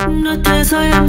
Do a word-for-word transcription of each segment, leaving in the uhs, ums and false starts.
Nói thế giới em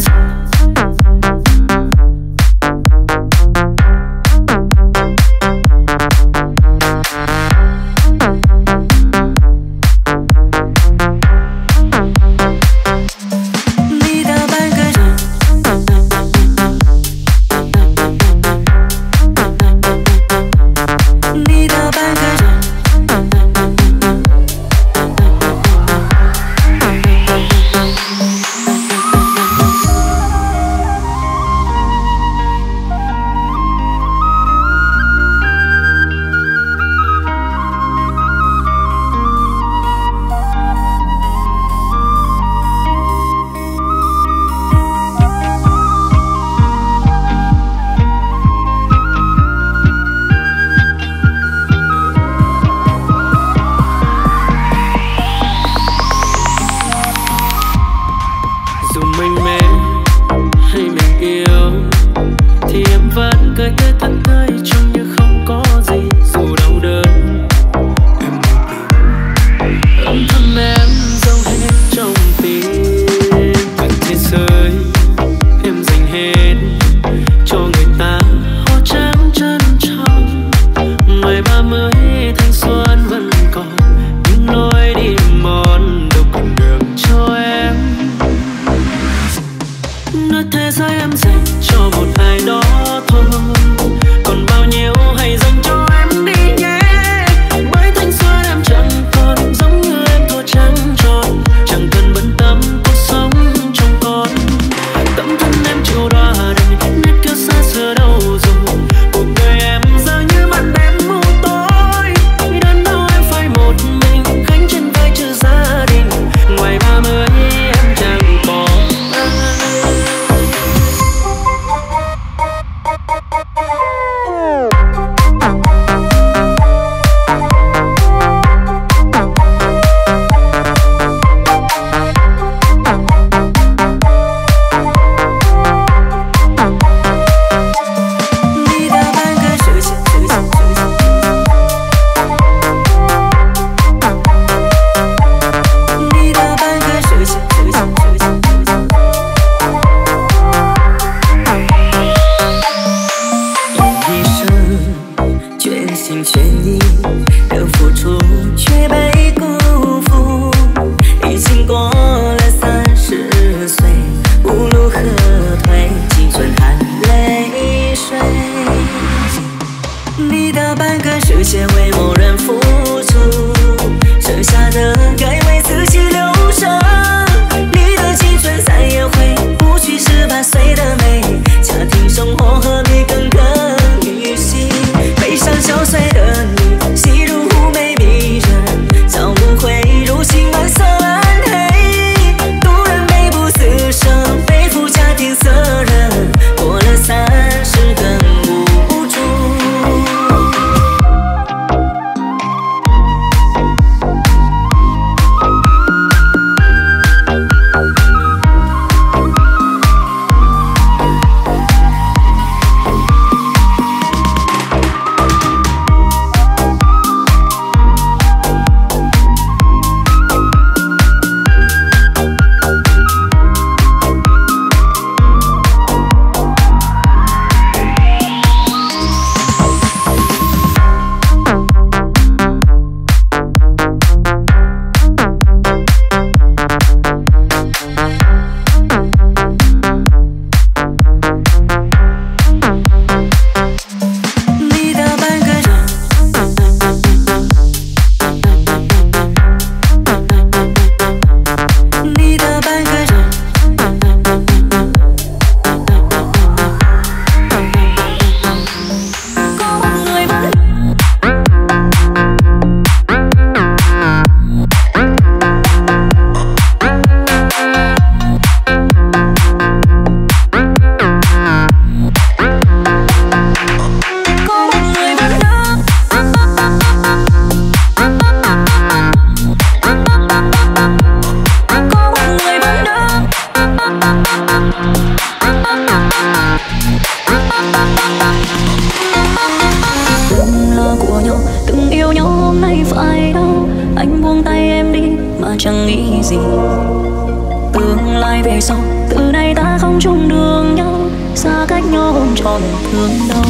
chẳng nghĩ gì. Từ tương lai về sau, từ nay ta không chung đường nhau, xa cách nhau không tròn thương đau.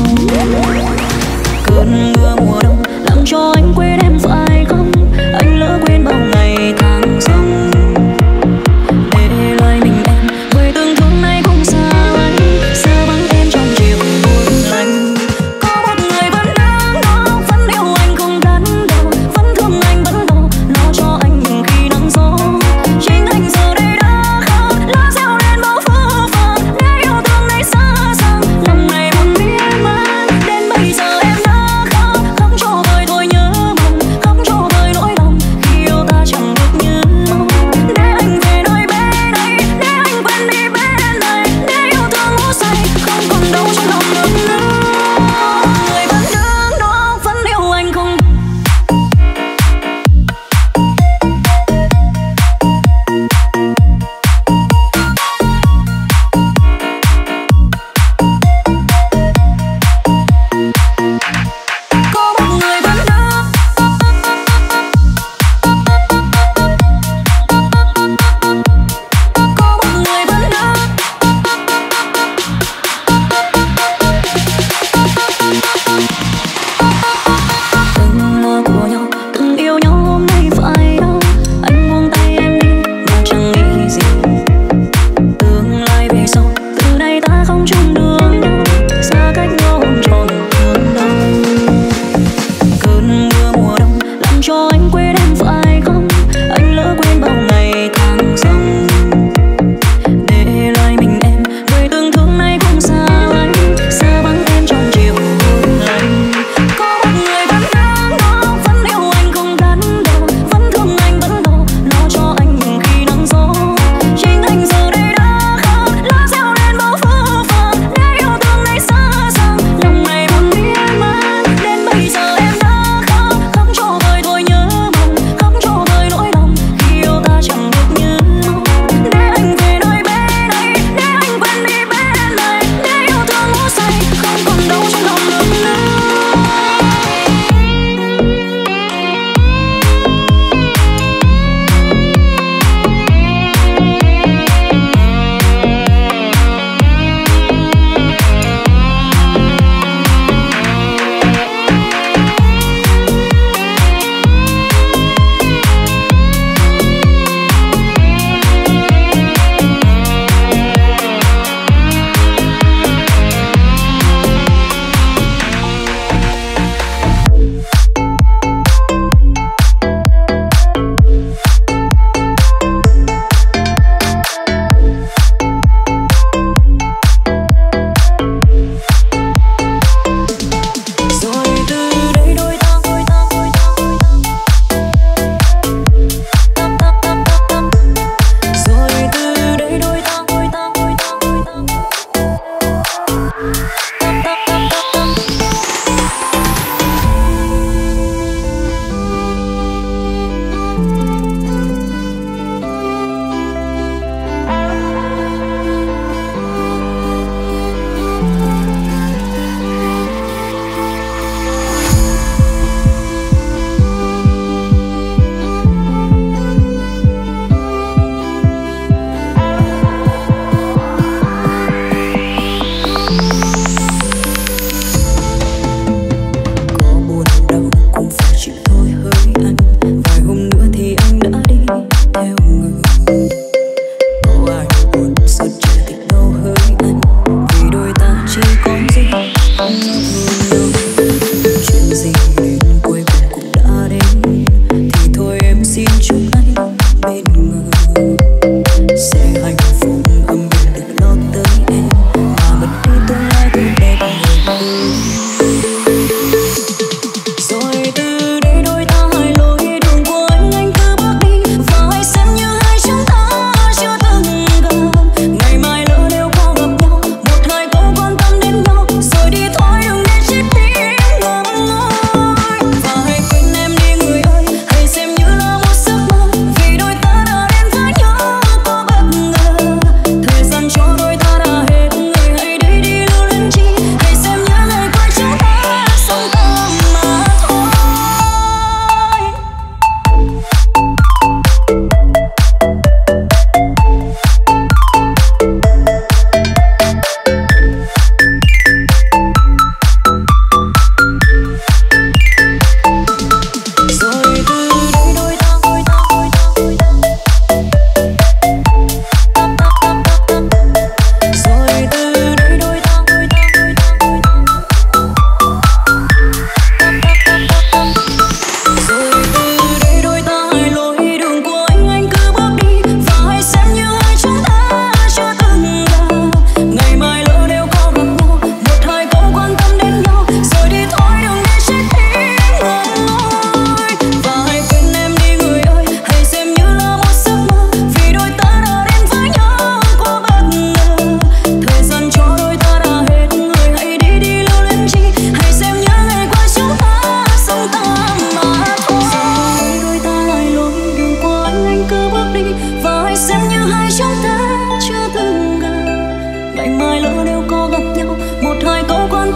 Cơn mưa mùa đông làm cho anh quên em phải không? Anh lỡ quên bao ngày tháng sống, để lại mình em với từng thương này không xa anh, xa vắng em trong chiều buồn lạnh. Có một người vẫn đứng đó, vẫn yêu anh không đắn đo, vẫn thương anh vẫn lo, lo cho anh từng khi nắng gió. Chính anh giờ đây đã khác, lá gieo lên bao phơ phàng, để yêu thương này xa xăm, lòng này buồn miên man. Đến bây giờ em đã khác, không cho vơi thôi nhớ mong, không cho vơi nỗi lòng khi yêu ta chẳng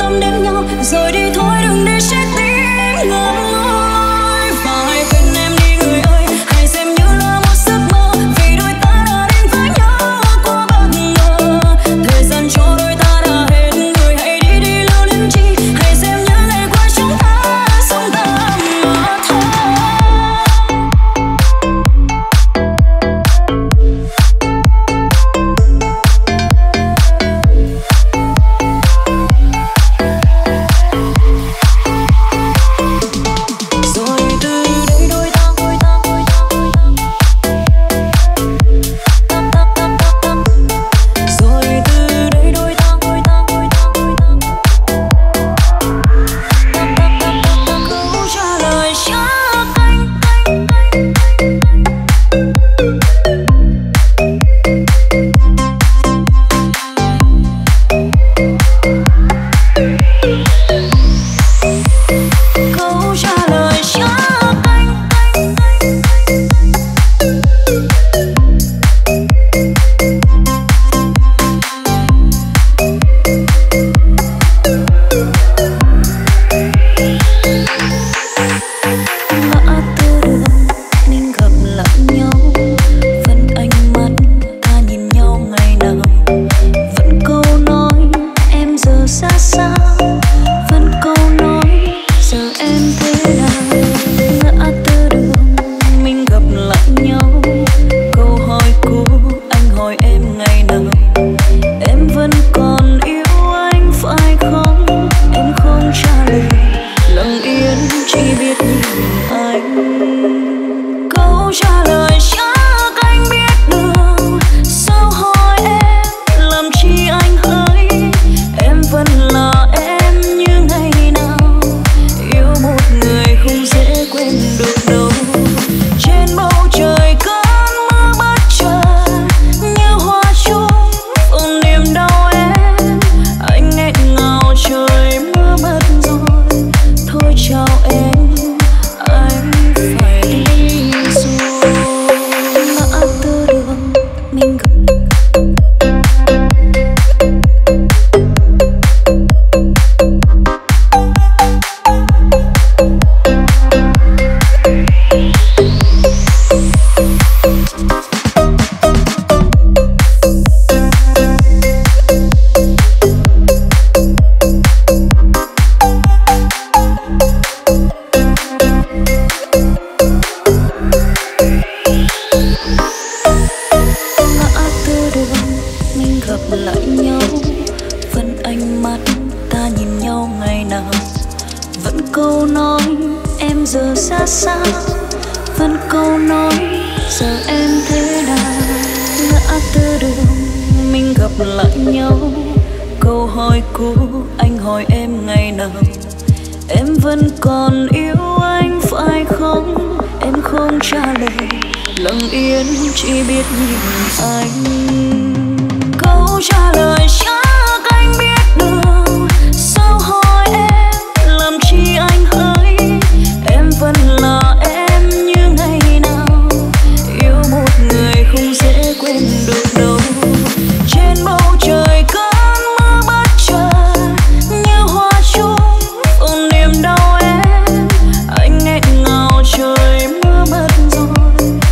tâm đến nhau rồi đi thôi, đừng để trái tim ngậm ngùi. Phải quên em đi người ơi, hãy xem như là một giấc mơ, vì đôi ta đã đến với nhau quá bất ngờ. Thời gian cho đôi ta đã hết, người hãy đi đi lưu luyến chi, hãy xem những ngày qua chúng ta sống tạm mà thôi.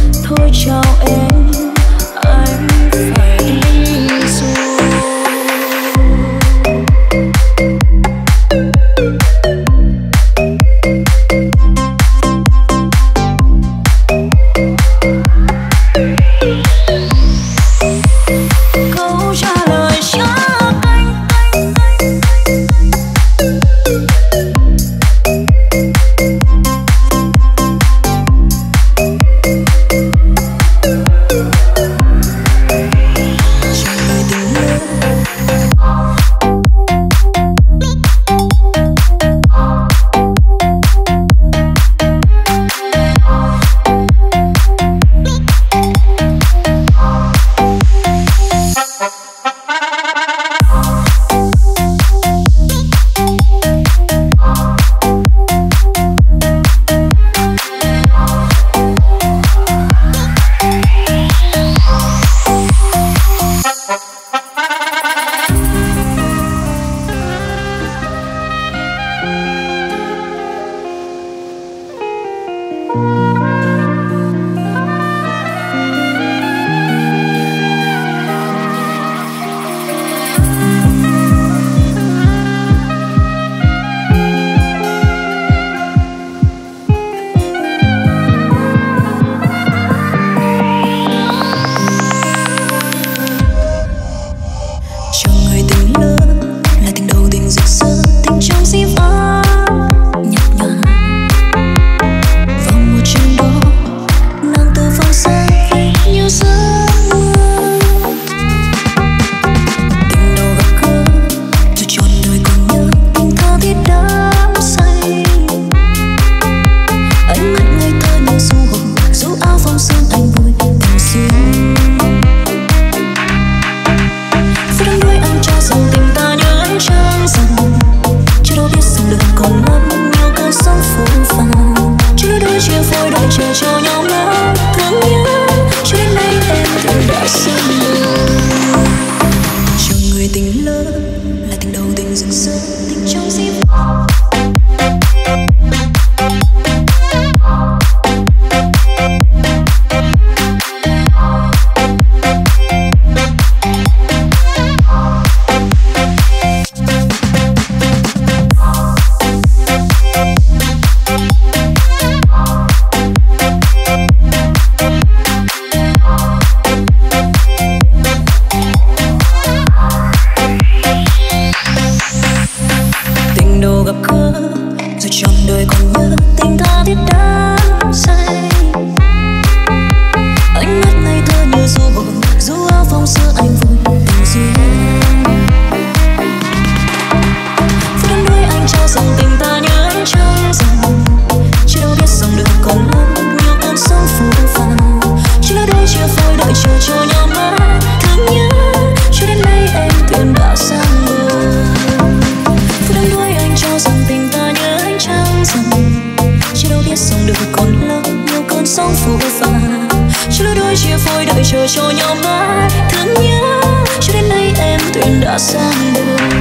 Chào em, anh phải đi rồi. cho nhau mãi thương nhớ, cho đến nay em thuyền đã sang bờ. Phút đắm đuối anh cho rằng tình ta nhớ anh trăng rằm, chứ đâu biết rằng đời còn lớn nhiều cơn sóng phù phàng. Chưa lứa đôi chia phôi đợi chờ cho nhau mãi thương nhớ, cho đến nay em thuyền đã sang bờ.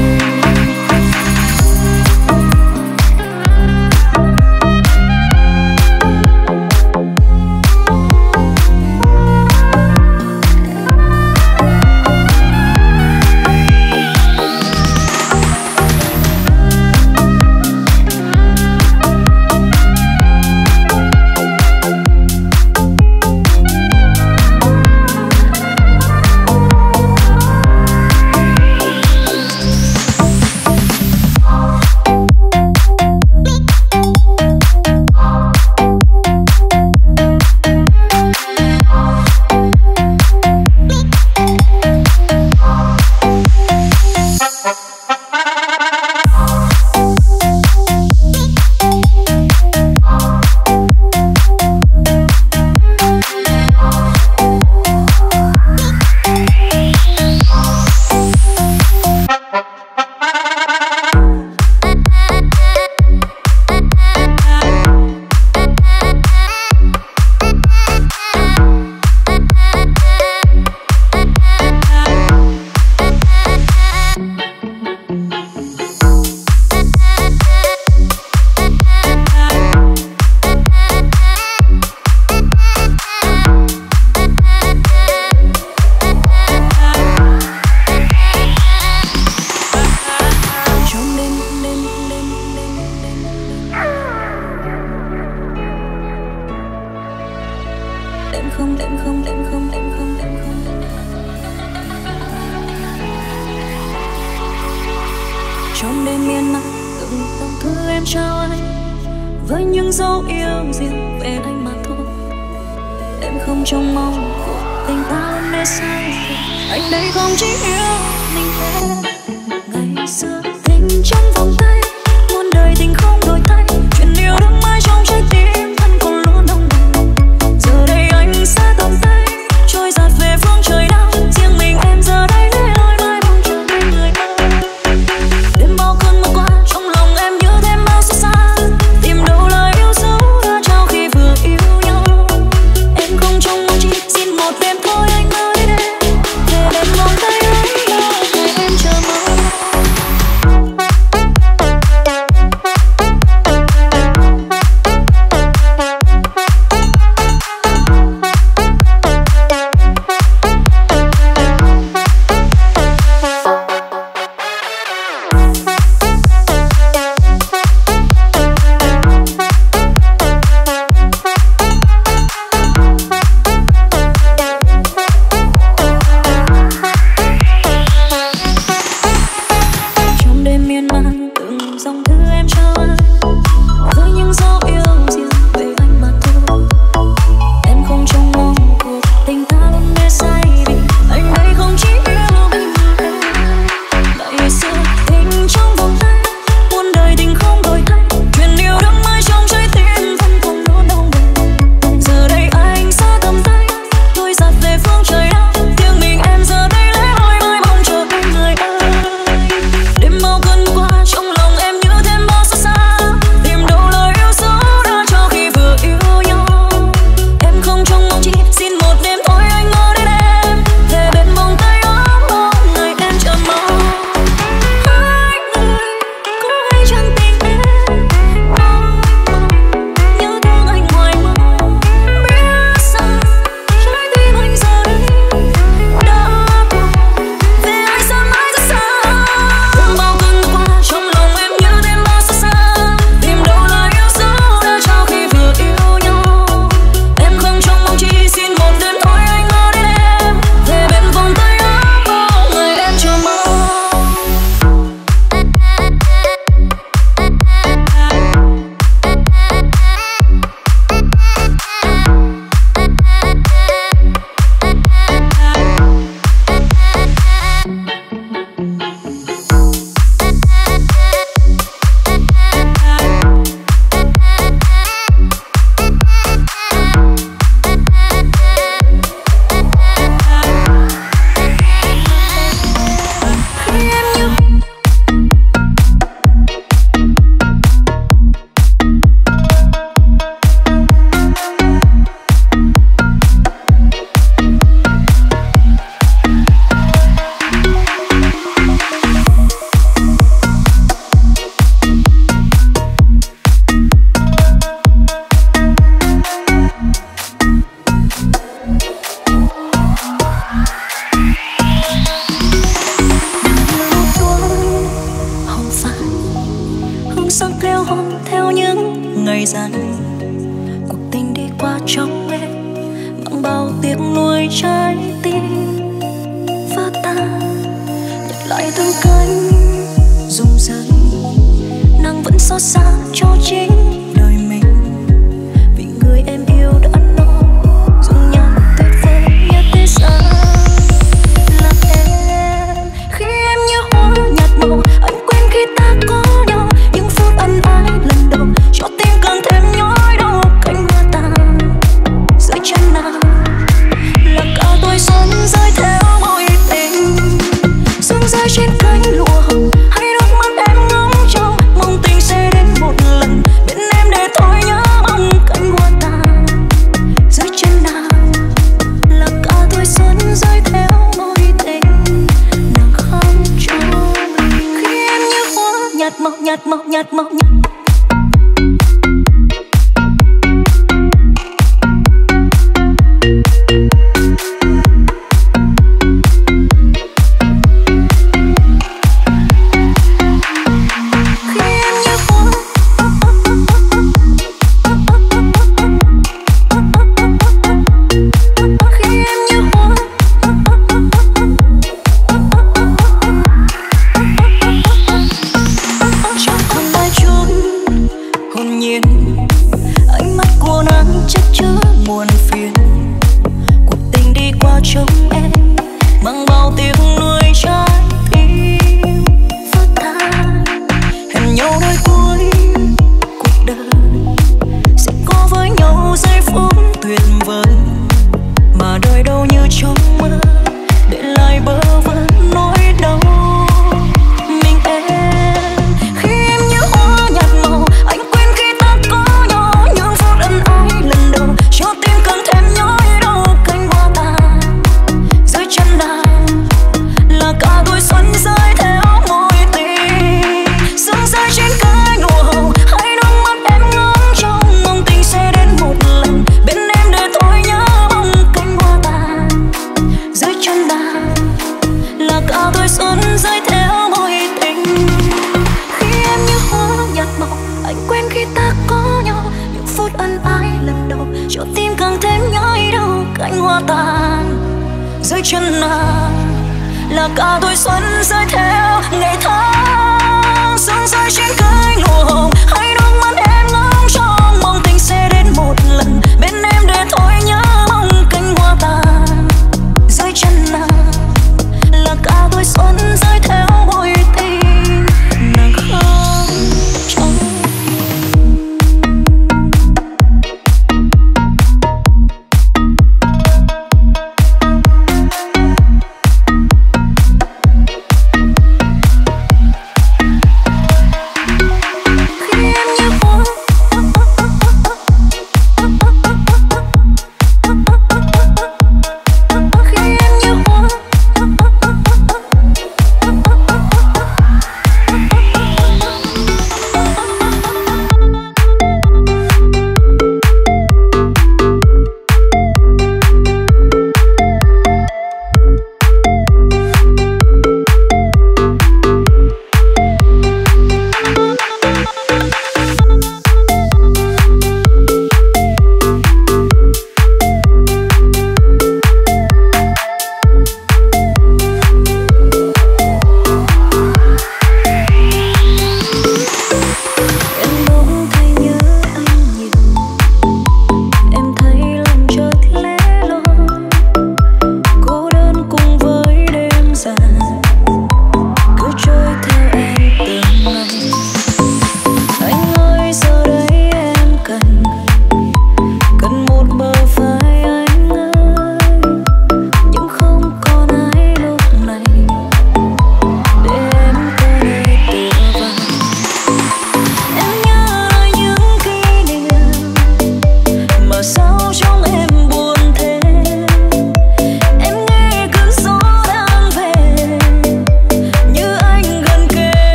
Trong đêm miên man từng dòng thư em trao anh, với những dấu yêu riêng về anh mà thôi. Em không trông mong cuộc tình ta hôm nay sai, anh đây không chỉ yêu mình em. Ngày xưa tình trong vòng tay, muôn đời tình không đổi thay, chuyện yêu đắm mãi trong trái tim thân còn luôn đong đầy. Giờ đây anh sẽ tầm tay trôi dạt về phương trời nào, riêng mình em giờ đây để lối mãi mong chờ bên người ơi. Đêm bao cơn mưa qua trong lòng em nhớ thêm bao xót xa, tìm đâu lời yêu dấu đã trao khi vừa yêu nhau. Em không trông mong chi, xin một đêm thôi anh mới đến, về bên vòng tay ấy lâu ngày em chờ mong. trái tim vỡ tan. Nhặt lại từng cánh rụng rời, nàng vẫn xót xa cho chính đời mình, vì người em yêu đã nói dung nhan tuyệt vời nhất thế gian là em. Khi em như hoa nhạt màu, anh quên khi ta có nhau, những phút ân ái lần đầu cho tim càng thêm nhói đau. Cánh hoa tàn dưới chân nàng là cả tuổi xuân rơi theo mối tình, sương rơi trên cánh lụa hồng, hay nước mắt em ngóng trông mong tình sẽ đến một lần bên em để thôi nhớ mong. Cánh hoa tàn dưới chân nàng là cả tuổi xuân rơi theo mối tình, nàng không trông. Khi em như hoa nhạt màu nhạt màu nhạt màu nhạt khi em như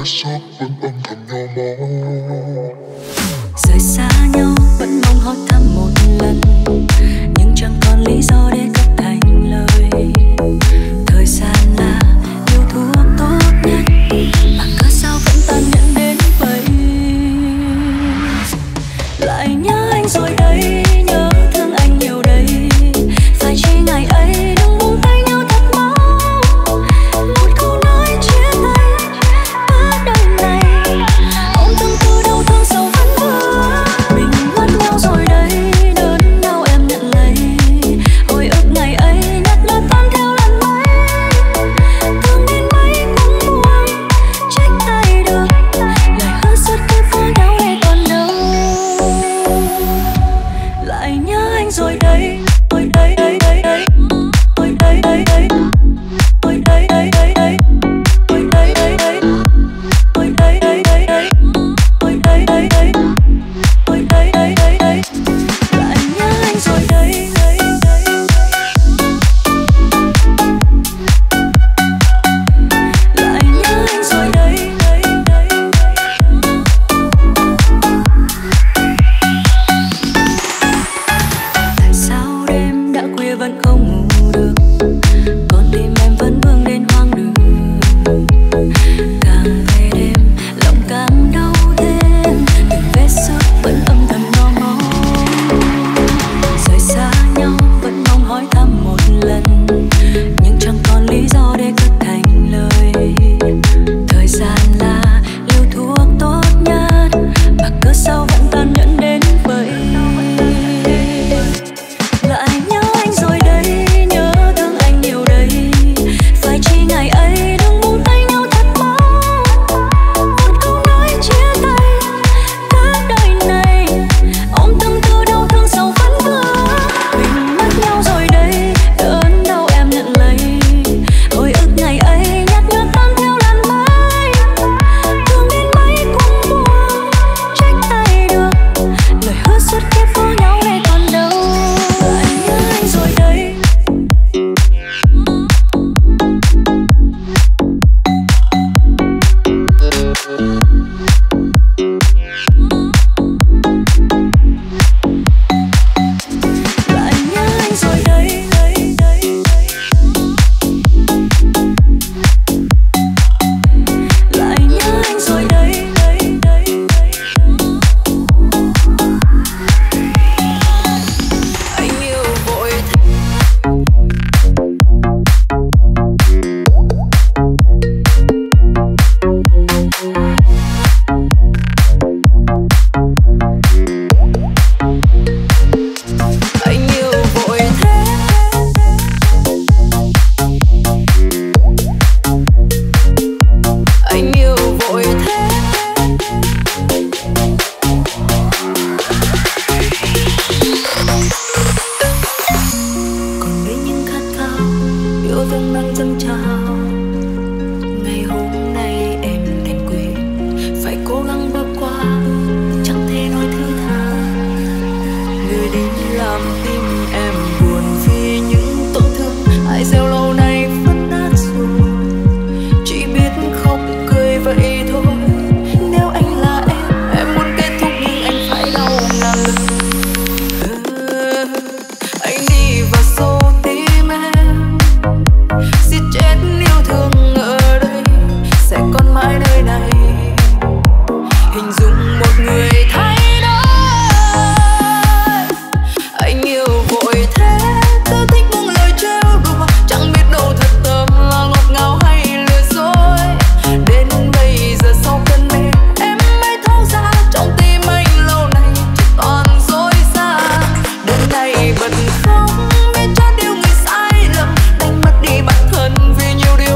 sắc vẫn âm thầm nhỏ máu. Rời xa nhau vẫn mong hỏi thăm một lần, nhưng chẳng còn lý do để cất thành lời. Thời gian là liều thuốc tốt nhất, mà cớ sao vẫn tàn nhẫn đến vậy. Lại nhớ anh rồi đây, nhớ thương anh nhiều đây. Phải chỉ ngày ấy đừng buông tay nhau thật mau. Một câu nói chia tay cả đời này, ôm tâm tư đau thương sầu vẫn vương. Mình mất nhau rồi đây, đớn đau em nhận lấy. Hồi ức ngày ấy nhạt nhòa tan theo lần mấy. Thương đến mấy cũng buồn, trách ai được. Lời hứa suốt kiếp với nhau để còn đâu. Lại nhớ anh rồi đây, ôi đây đây đây đây, ôi đây đây đây, ôi đây đây đây đây, ôi đây đây đây, ôi đây đây đây đây, ôi đây đây đây, ôi đây đây đây đây. Lại nhớ anh rồi đây, đây đây. Lại nhớ anh rồi đây, đây đây. Tại sao đêm đã khuya vẫn không ngủ được, con tim em vẫn vương đến hoang đường. Càng về đêm lòng càng đau thêm, từng vết xước vẫn âm thầm lo máu. Rời xa nhau vẫn mong hỏi thăm một lần, nhưng chẳng còn lý do để cất thành lời. Thời gian là liều thuốc tốt nhất, mà cớ sao vẫn tàn nhẫn đến vậy. Lại nhớ anh rồi đây, nhớ thương anh nhiều đây. Phải chỉ ngày ấy đừng buông tay nhau thật mau. Một câu nói chia tay cả đời này, ôm tâm tư đau thương sầu vẫn vương. Mình mất nhau rồi đây, đớn đau em nhận lấy. Hồi ức ngày ấy nhạt nhòa tan theo lần mấy. Thương đến mấy cũng buồn, trách ai được. Lời hứa suốt kiếp với nhau để còn đâu. Lại nhớ anh rồi đây. Lại nhớ anh rồi đây, đây đây. Lại nhớ anh rồi đây, đây đây. Anh yêu vội anh yêu vội thế. Anh yêu vội thế. Còn đây những khát khao yêu thương đang dâng trào. Ngày hôm nay em đành quên, phải cố gắng bước qua, chẳng thể nói thứ tha. Người đi làm tim em buồn vì những tổn thương ai gieo lâu nay vẫn nát rồi. Chỉ biết khóc cười vậy thôi. Nếu anh là em, em muốn kết thúc nhưng anh phải đau ngàn lần. Ừ, anh đi vào sâu tim em, giết chết yêu thương ở đây, sẽ còn mãi nơi này. Hình dung một người thay đổi. Anh yêu vội thế, cứ thích buông lời trêu đùa, chẳng biết đâu thật tâm là ngọt ngào hay lừa dối. Đến bây giờ sau cơn mê, em mới thấu ra trong tim anh lâu nay chỉ toàn dối gian. Đêm nay bật khóc, biết chót yêu người sai lầm, đánh mất đi bản thân vì nhiều điều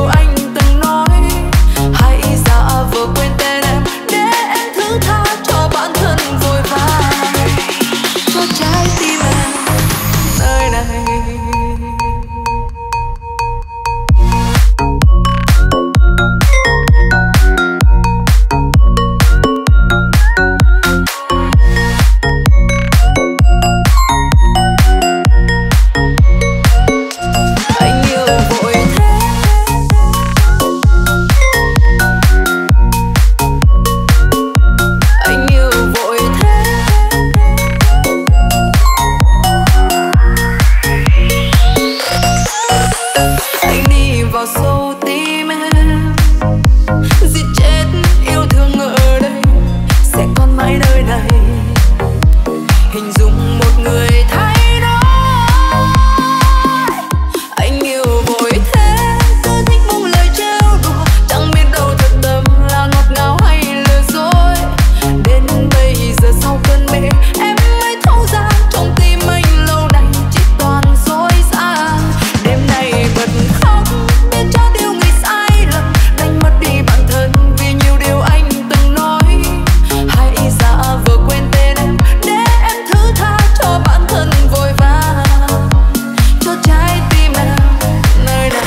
vào sâu tim em. Giết chết yêu thương ở đây sẽ còn mãi nơi này. Hình dung một người thay đổi, anh yêu vội thế, cứ thích buông lời trêu đùa, chẳng biết đâu thật tâm là ngọt ngào hay lừa dối. Đến bây giờ sau cơn mê em mới thấu ra trong tim anh lâu nay chỉ toàn dối gian. Đêm nay bật khóc biết cho điều người sai lầm, đánh mất đi bản thân vì nhiều điều anh từng nói. Hãy giả vờ quên tên em để em thứ tha cho bản thân vội vàng, cho trái tim em nơi này.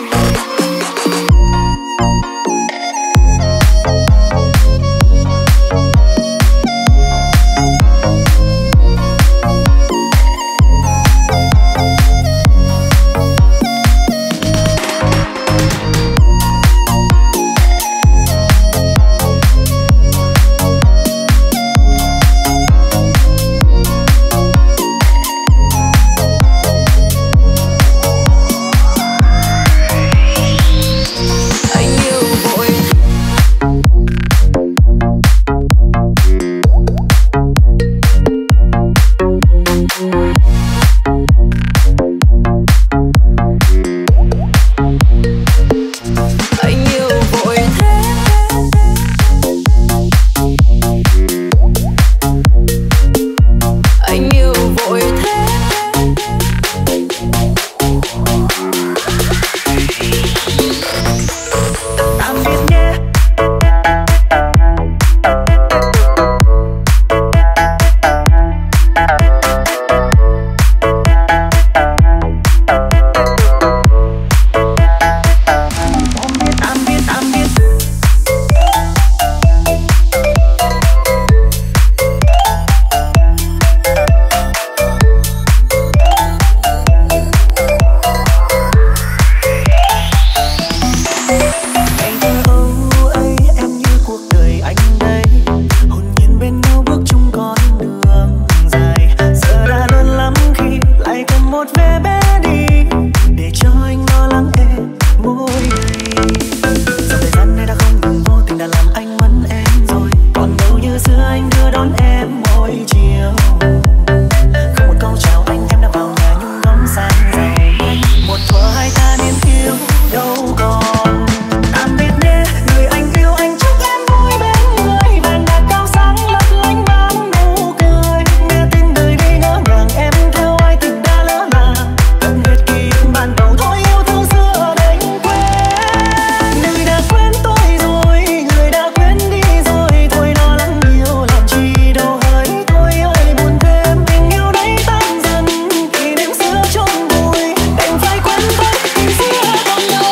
Anh yêu vội anh yêu vội thế, anh yêu vội thế. Tạm biệt nhé. Tạm biệt, tạm biệt. Ngày thơ ấu ấy em như cuộc đời anh đây, hồn nhiên bên nhau bước chung con đường dài. Giờ đã lớn lắm khi lại cần một vé bé đi, để cho anh lo lắng em mỗi ngày. Dòng thời gian này đã không ngừng vô tình đã làm anh mất em rồi, còn đâu như xưa anh đưa đón em mỗi chiều. Không một câu chào anh em đã vào nhà nhung đón sang giàu, một thuở hai ta niên thiếu đâu còn. Tạm biệt nhé người anh yêu, anh chúc em vui bên người, vàng bạc cao sáng lấp lánh mang nụ cười. Nghe tin đời đi ngỡ ngàng em theo ai tình đã lỡ làng, cần hết ký ức ban đầu thôi yêu thương xưa đành quên. Người đã quên tôi rồi, người đã quên đi rồi, thôi lo lắng nhiều làm chi đâu hỡi. Tôi ơi buồn thêm tình yêu đấy tan dần, kỷ niệm xưa chôn vùi, đành phải quên mất tình xưa còn đâu.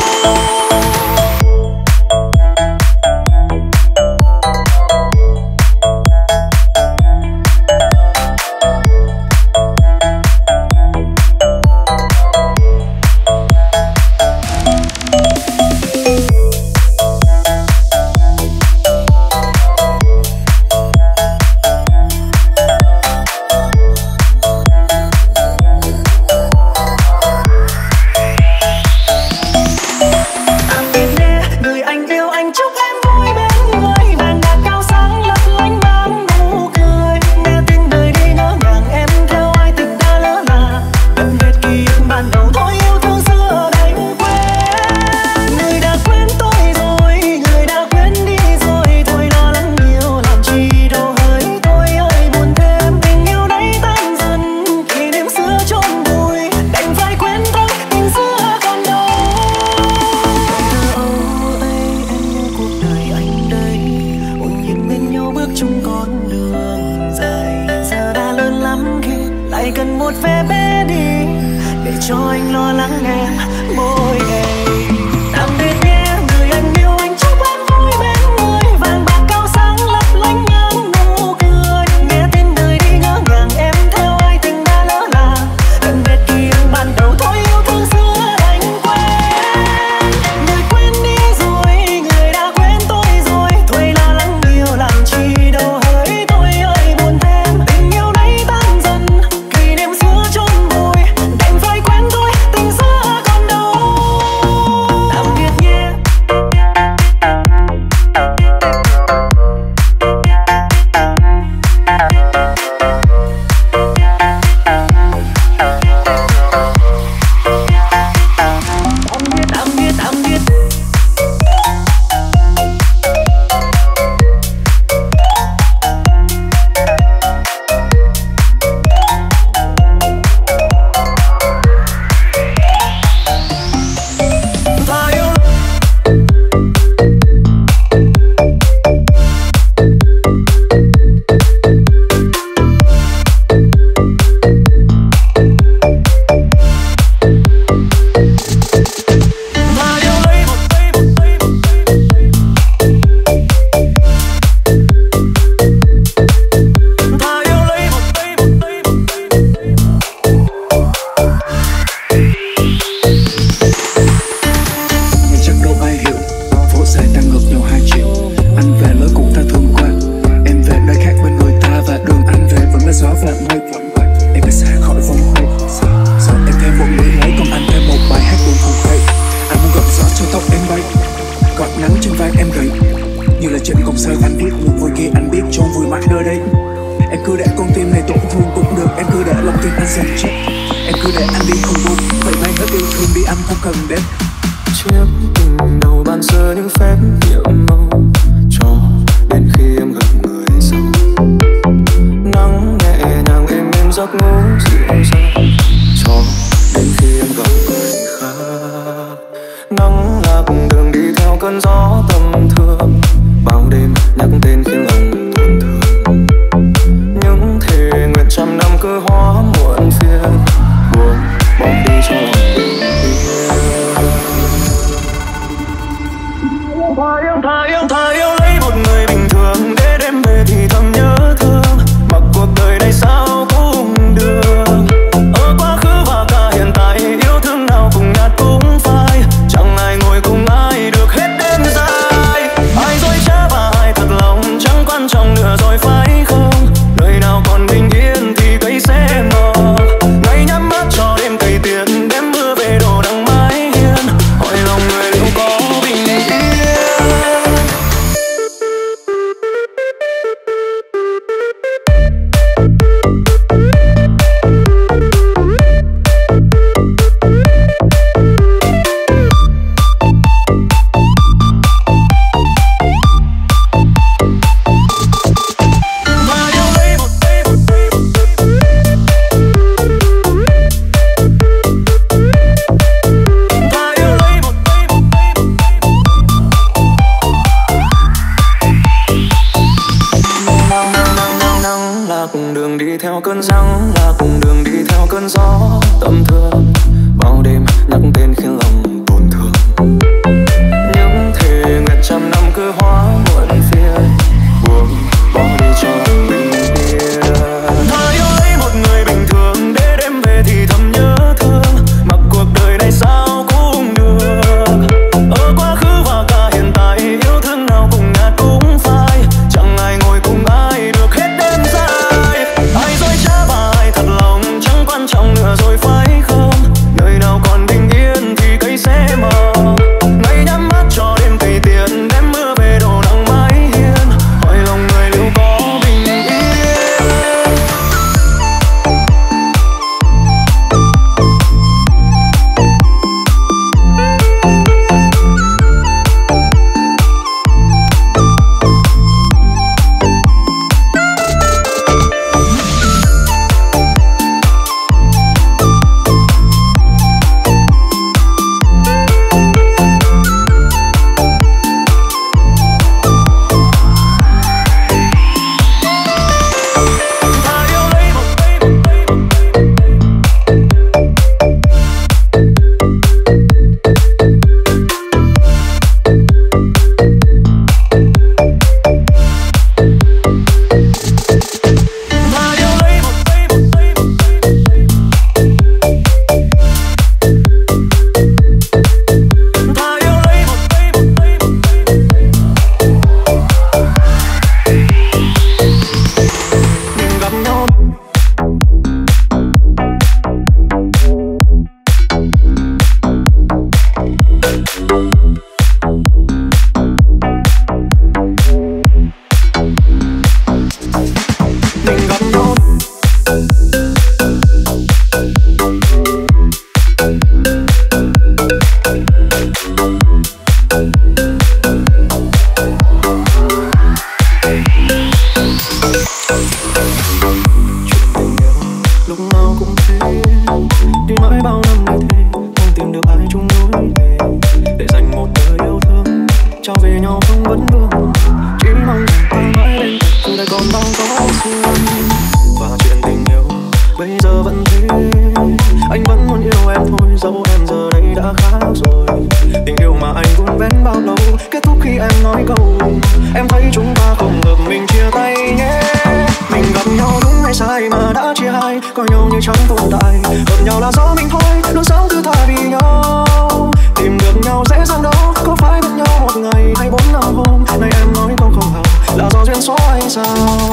Tạm biệt nhé người anh yêu, anh chúc em vui bên người, vàng bạc cao sáng lấp lánh mang nụ cười. Nghe tin đời đi ngỡ ngàng em theo ai tình đã lỡ làng, cần hết ký ức ban đầu thôi yêu thương xưa đành quên. Người đã quên tôi rồi, người đã quên đi rồi, thôi lo lắng nhiều làm chi đâu hỡi. Tôi ơi buồn thêm tình yêu đấy tan dần, kỷ niệm xưa chôn vùi, đành phải quên thôi tình xưa còn đâu. Thơ ấu ấy em như cuộc đời anh đây, hồn nhiên bên nhau bước chung con đường dài. Giờ đã lớn lắm khi lại cần một vé bé đi, để cho anh lo lắng em mỗi ngày. Tạm biệt nhé người anh yêu, anh chúc em vui bên người, vàng bạc cao sáng lấp lánh ngang nụ cười. Nghe tin đời đi ngỡ ngàng em theo ai tình đã lỡ làng, cần hết ký ức ban đầu thôi yêu thương xưa đành quên. Người quên đi rồi, người đã quên tôi rồi, thôi lo lắng nhiều làm chi đâu hỡi. Tôi ơi buồn thêm tình yêu đấy tan dần, kỷ niệm xưa chôn vùi, đành phải quên thôi tình xưa còn đâu. cho tóc em bay, quạt nắng trên vai em gầy. Như là chuyện công sơ anh viết, buồn vui kia anh biết, cho vui mãi nơi đây. Em cứ để con tim này tổn thương cũng được, em cứ để lòng tim anh dần chết. Em cứ để anh đi không buồn, vậy mang hết yêu thương đi, anh không cần đến. Chiếc tình đầu ban sơ những phép nhiệm màu, cho đến khi em gặp người sau. Nắng nhẹ nhàng êm êm giấc ngủ dịu dàng, cho đến khi em gặp người khác. Nắng lạc đường đi theo cơn gió tầm thường, bao đêm nhắc tên khiến lòng tổn thương. Những thề nguyện trăm năm cứ hóa muộn phiền, buồn bỏ đi cho lòng bình yên. Thà yêu, thà yêu, thà yêu lấy một người bình thường, để đêm về thì thầm nhớ thương. Mặc cuộc đời này sao cũng được, ở quá khứ và cả hiện tại, yêu thương nào cùng nhạt cũng phai. Chẳng ai ngồi cùng ai được hết đêm dài. Ai dối trá và ai thật lòng, chẳng quan trọng nữa rồi phải không? Nơi nào còn bình yên thì cây sẽ mờ. Ngày nhắm mắt cho đêm cày tiền, đêm mưa về đổ nắng mái hiên. Hỏi lòng người liệu có bình yên. Đường đi theo cơn nắng, là cùng đường đi theo cơn gió tầm thường. Bao đêm nhắc tên khiến lòng tổn thương. Những thề nguyện trăm năm cứ hóa muộn phiền, buông bỏ đi cho lòng bình yên. Thà yêu lấy một người bình thường, để đêm về thì thầm nhớ thương. Mặc cuộc đời này sao cũng được, ở quá khứ và cả hiện tại, yêu thương nào cùng nhạt cũng phai. Chẳng ai ngồi cùng ai được hết đêm dài. Ai dối trá và ai thật lòng, chẳng quan trọng nữa rồi phải không? Nơi nào còn bình yên thì cây sẽ mờ. Ngày nhắm mắt cho đêm cày tiền, đêm mưa về đổ nắng mái hiên. Hỏi lòng người liệu có bình yên. Coi nhau như chẳng tồn tại, hợp nhau là do mình thôi, luôn sống cứ thà vì nhau. Tìm được nhau dễ dàng đâu, có phải bên nhau một ngày hay bốn năm hôm. Này em nói câu không hợp là do duyên số hay sao?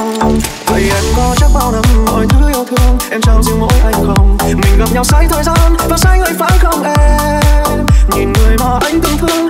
Vậy em có chắc bao năm mọi thứ yêu thương em trao riêng mỗi anh không? Mình gặp nhau sai thời gian và sai người phải không em? Nhìn người mà anh từng thương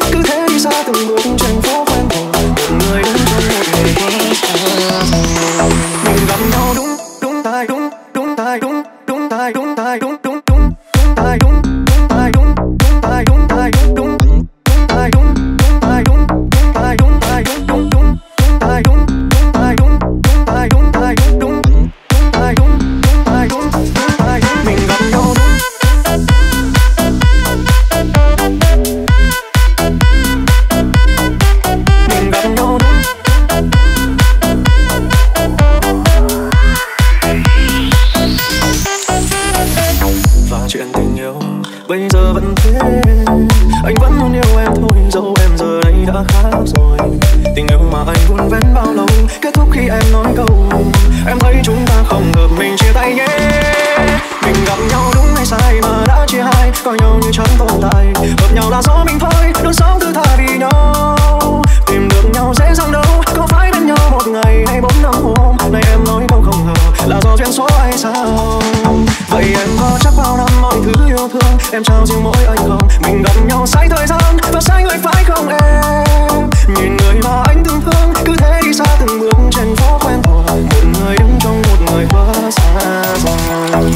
yêu em thôi, dẫu em giờ đây đã khác rồi. Tình yêu mà anh vun vén bao lâu kết thúc khi em nói câu em thấy chúng ta không hợp, mình chia tay nhé. Mình gặp nhau đúng hay sai mà đã chia hai, coi nhau như chẳng tồn tại. Hợp nhau là do mình thôi, đón sống thứ tha vì nhau. Tìm được nhau dễ dàng đâu, có phải bên nhau một ngày hay bốn năm hôm. Này em nói câu không ngờ là do duyên số hay sao? Vậy em có chắc bao năm mọi thứ yêu thương em trao riêng mỗi anh không? Mình gặp nhau sai thời gian và sai người phải không em? Nhìn người mà anh thương thương cứ thế đi xa từng bước trên phố quen thuộc. Một người đứng trong một người quá xa rồi.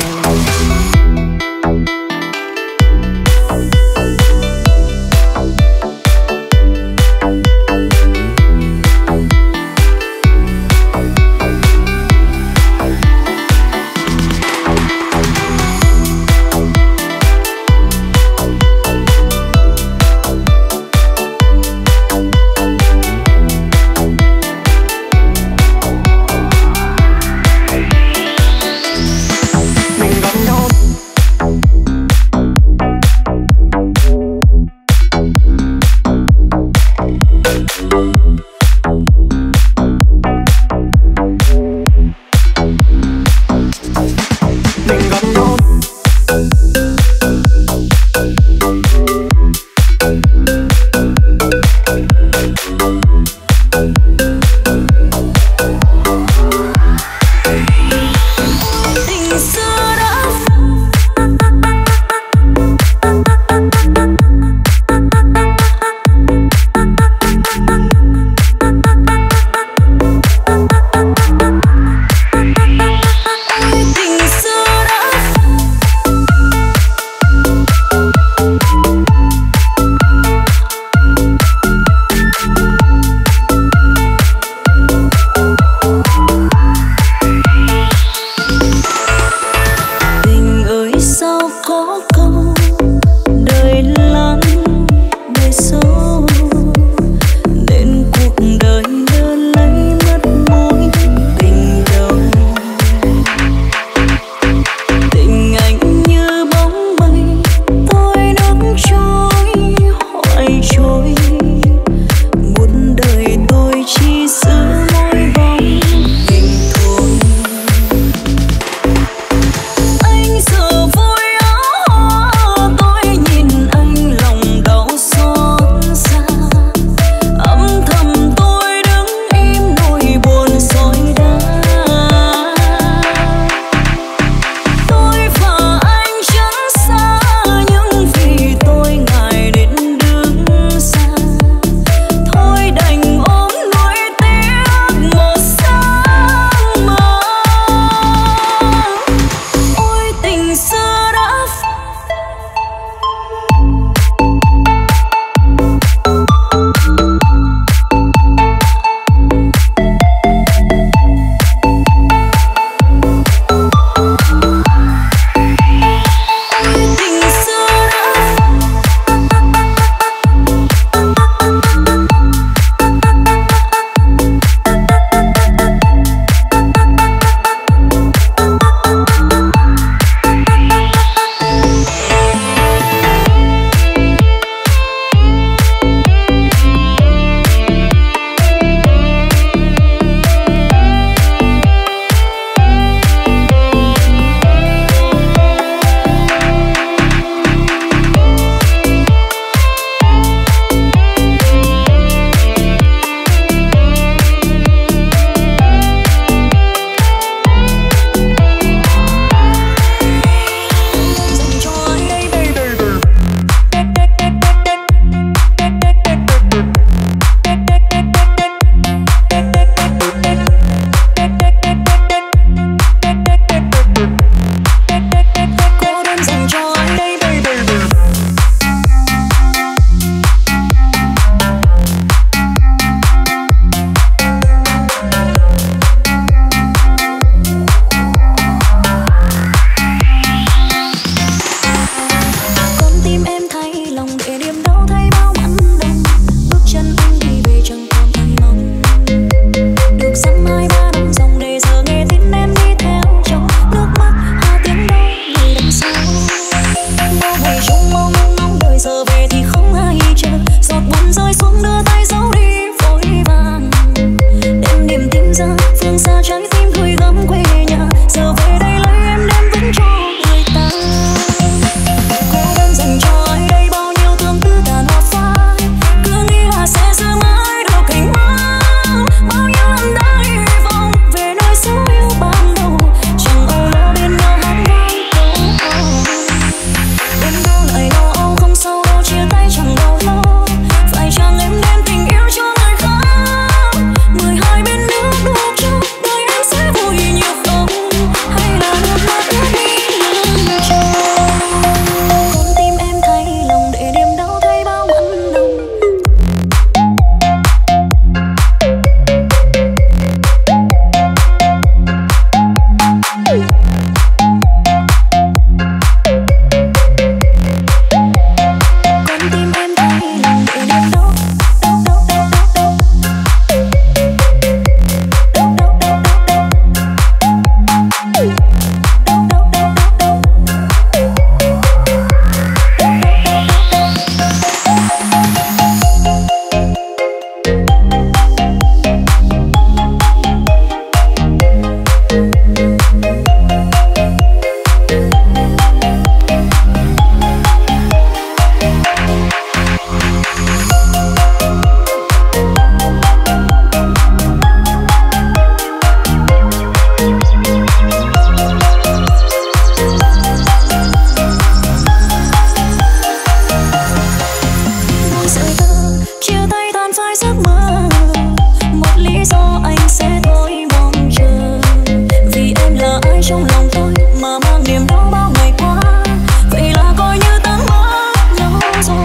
chia tay tan phai giấc mơ. Một lý do anh sẽ thôi mong chờ, vì em là ai trong lòng tôi mà mang niềm đau bao ngày qua. Vậy là coi như ta mất nhau rồi.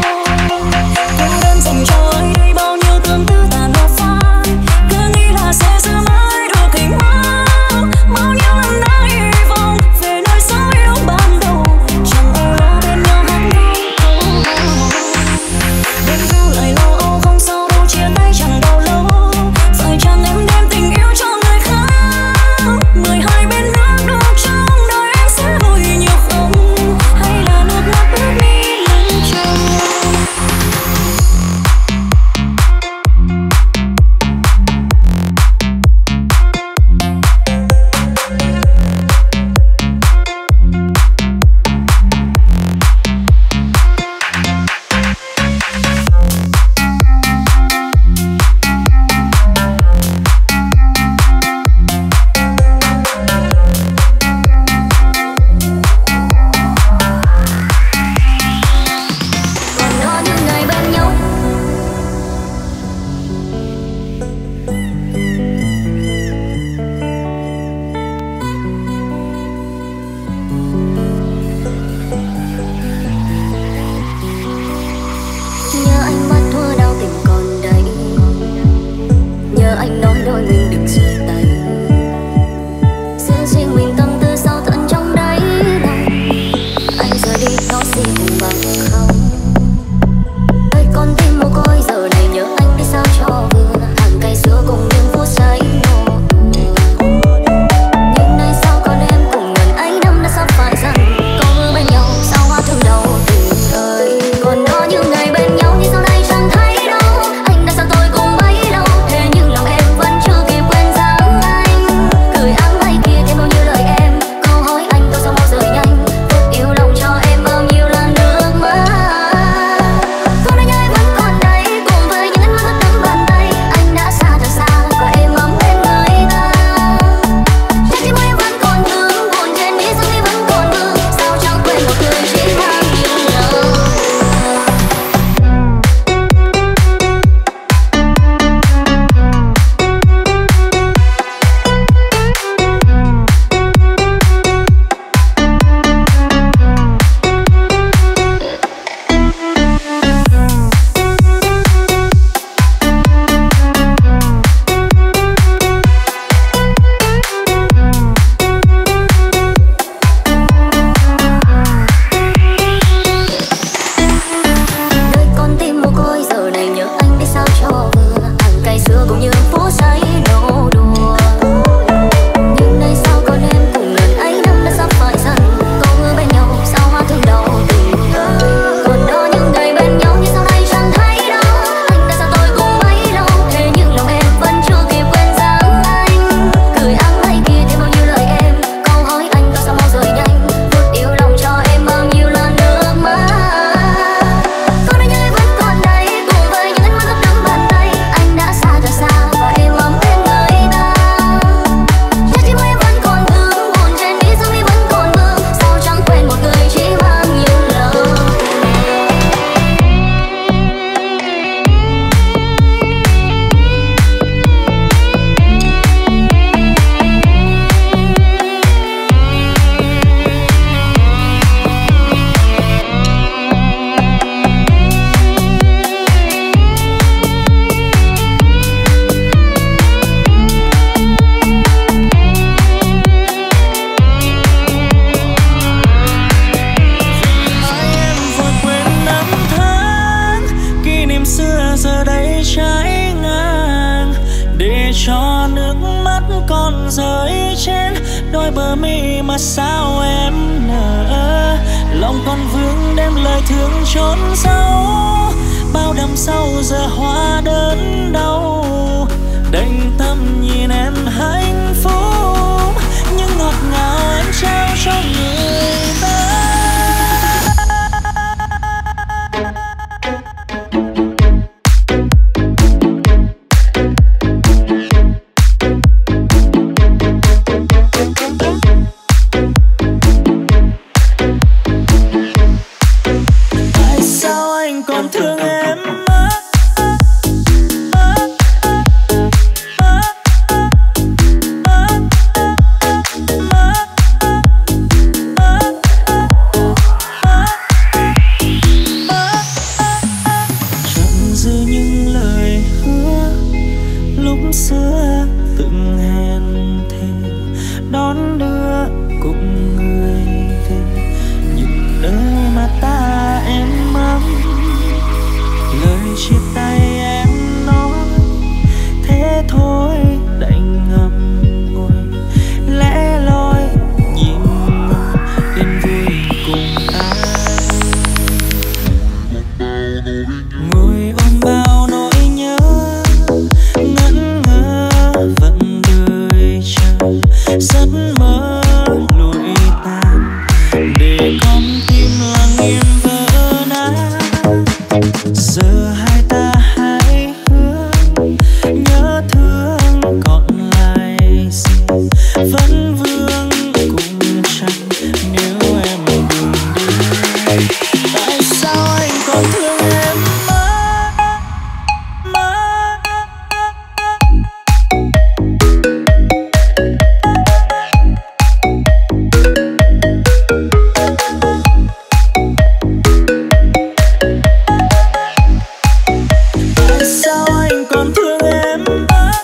Cô đơn dành cho anh đây bao nhiêu tương tư tàn đột phá, cứ nghĩ là sẽ giữ mãi được hình mơ. Bao nhiêu lần đã hy vọng về nơi dấu yêu ban đầu, chẳng ai lo bên nhau hát câu. Đêm khuya lại lo âu không sao đâu, chia tay chẳng bao lâu. Phải chăng em đem tình yêu cho người khác? Mười hai bên nước được trong đời em sẽ vui nhiều không? Hay là nước mắt ướt mi lưng trâu? Tại sao anh còn thương em? những lời hứa lúc xưa từng hẹn thề đón đưa cùng người về những nơi mà ta em mong. Lời chia tay em nói thế thôi đành ngậm ngùi lẽ loi nhìn ngờ yên vui cùng ta. Ngồi ôm bao nỗi nhớ ngẩn ngơ vẫn đợi chờ giấc mơ lụi tàn để con tim lặng im vỡ nát. Giờ hai ta hãy hướng nhớ thương còn lại gì vẫn vương cùng chẳng nếu em đừng đi. Tại sao anh còn thương em mãi mãi? Tại sao anh còn thương em mãi?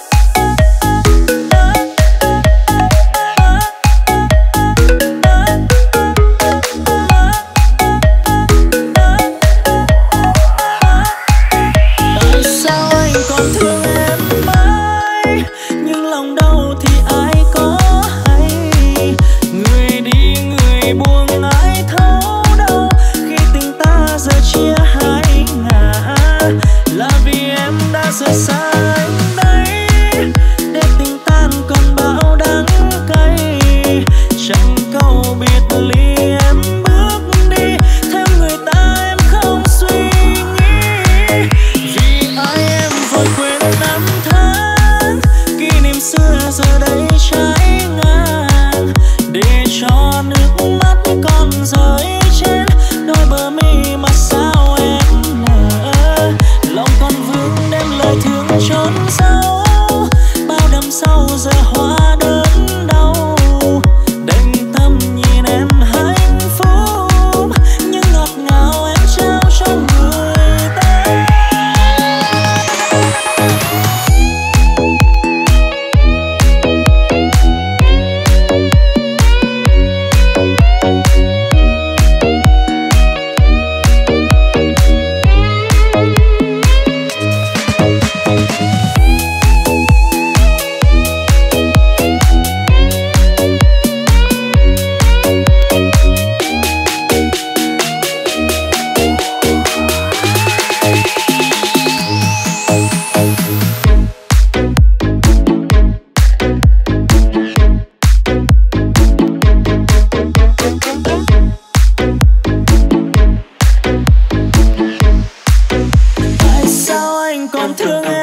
Tại sao anh còn thương em mãi? Nhưng lòng đau thì ai có hay? Người đi người buông ai thấu đâu khi tình ta giờ chia hai ngả. Là vì em đã rời xa anh đấy để tình tan còn bao đắng cay. Chẳng câu biệt ly em bước đi theo người ta em không suy nghĩ. Vì ai em vội quên năm tháng kỷ niệm xưa giờ đây trái ngang để cho nước mắt còn rơi trên đôi bờ mi mà sao em lỡ. Lòng còn vương đem lời thương trốn sâu bao đêm sau giờ hoa đớn đau. Đành tâm nhìn em hạnh phúc nhưng ngọt ngào em trao cho người ta. Tại sao anh còn thương em?